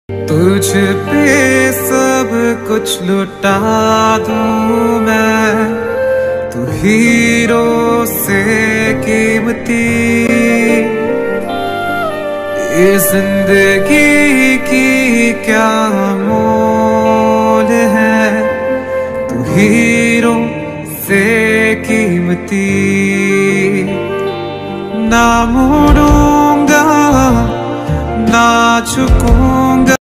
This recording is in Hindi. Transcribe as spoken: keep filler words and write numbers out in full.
तुझ पे सब कुछ लुटा दूं मैं, तू हीरो से कीमती। ये जिंदगी की क्या मोल है, तू हीरो से कीमती। ना मुड़ूंगा ना झुकूंगा।